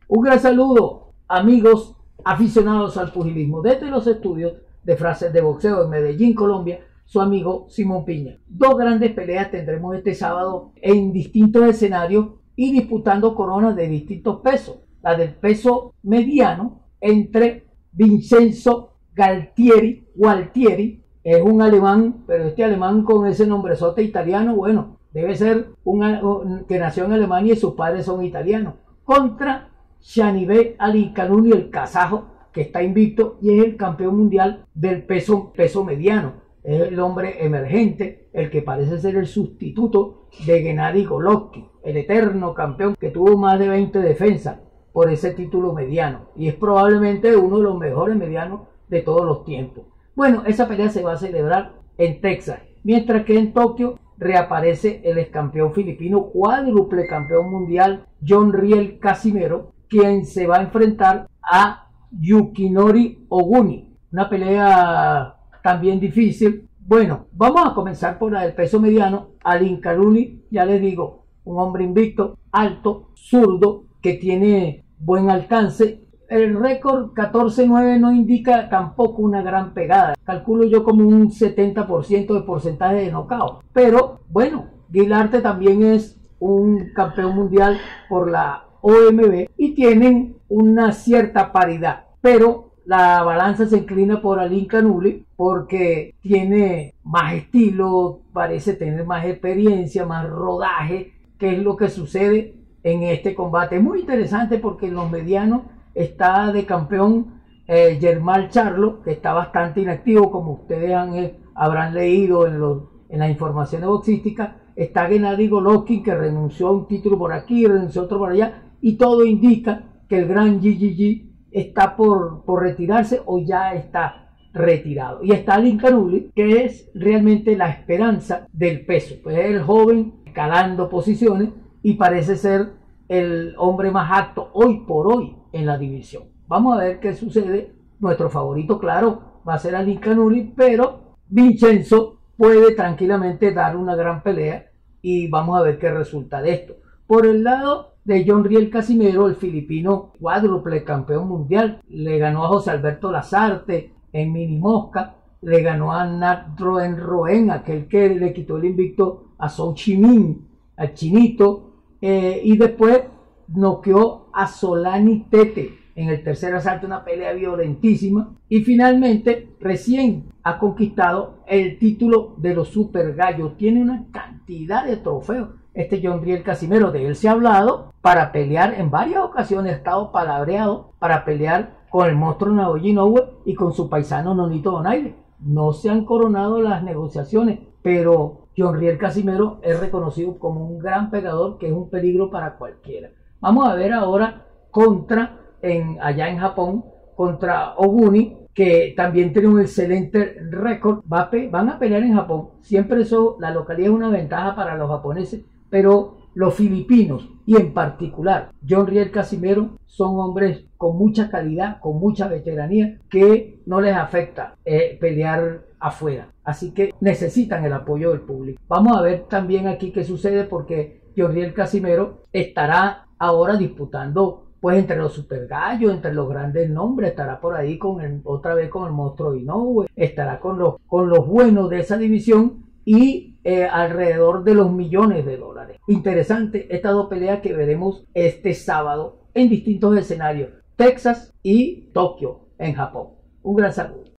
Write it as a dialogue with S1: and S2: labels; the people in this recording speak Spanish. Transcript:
S1: Un gran saludo, amigos aficionados al pugilismo, desde los estudios de Frases de Boxeo en Medellín, Colombia, su amigo Simón Piña. Dos grandes peleas tendremos este sábado en distintos escenarios y disputando coronas de distintos pesos. La del peso mediano entre Vincenzo Gualtieri, es un alemán, pero este alemán con ese nombrezote italiano, bueno, debe ser que nació en Alemania y sus padres son italianos, contra Shanibek Alinkanuni, el kazajo, que está invicto y es el campeón mundial del peso mediano. Es el hombre emergente, el que parece ser el sustituto de Gennady Golovkin, el eterno campeón que tuvo más de 20 defensas por ese título mediano y es probablemente uno de los mejores medianos de todos los tiempos. Bueno, esa pelea se va a celebrar en Texas, mientras que en Tokio reaparece el ex campeón filipino, cuádruple campeón mundial, John Riel Casimero, quien se va a enfrentar a Yukinori Oguni. Una pelea también difícil. Bueno, vamos a comenzar por la del peso mediano. Alinkanuni, ya les digo, un hombre invicto, alto, zurdo, que tiene buen alcance. El récord 14-9 no indica tampoco una gran pegada. Calculo yo como un 70% de porcentaje de knockout. Pero bueno, Guilarte también es un campeón mundial por la OMB y tienen una cierta paridad. Pero la balanza se inclina por Alinkanuni porque tiene más estilo, parece tener más experiencia, más rodaje, que es lo que sucede en este combate. Es muy interesante porque en los medianos está de campeón Jermall Charlo, que está bastante inactivo, como ustedes habrán leído en las informaciones boxísticas. Está Gennady Golovkin, que renunció a un título por aquí, renunció a otro por allá, y todo indica que el gran GGG está por retirarse o ya está retirado. Y está Alinkanuni, que es realmente la esperanza del peso. Pues es el joven calando posiciones y parece ser el hombre más apto hoy por hoy en la división. Vamos a ver qué sucede. Nuestro favorito, claro, va a ser Alinkanuni, pero Vincenzo puede tranquilamente dar una gran pelea y vamos a ver qué resulta de esto. Por el lado de John Riel Casimero, el filipino cuádruple campeón mundial, le ganó a José Alberto Lazarte en mini mosca, le ganó a Nat Roen, aquel que le quitó el invicto a Sou Chimin, al chinito, y después noqueó a Solani Tete en el tercer asalto, una pelea violentísima, y finalmente recién ha conquistado el título de los Super Gallos. Tiene una cantidad de trofeos este John Riel Casimero, de él se ha hablado para pelear en varias ocasiones, ha estado palabreado para pelear con el monstruo Naoya Inoue y con su paisano Nonito Donaire. No se han coronado las negociaciones, pero John Riel Casimero es reconocido como un gran pegador que es un peligro para cualquiera. Vamos a ver ahora allá en Japón, contra Oguni, que también tiene un excelente récord. Van a pelear en Japón. Siempre la localidad es una ventaja para los japoneses, pero los filipinos y en particular John Riel Casimero son hombres con mucha calidad, con mucha veteranía, que no les afecta pelear afuera. Así que necesitan el apoyo del público. Vamos a ver también aquí qué sucede, porque John Riel Casimero estará ahora disputando pues entre los super gallos, entre los grandes nombres, estará por ahí otra vez con el monstruo Inoue, estará con los buenos de esa división y alrededor de los millones de dólares. Interesante estas dos peleas que veremos este sábado en distintos escenarios, Texas y Tokio en Japón. Un gran saludo.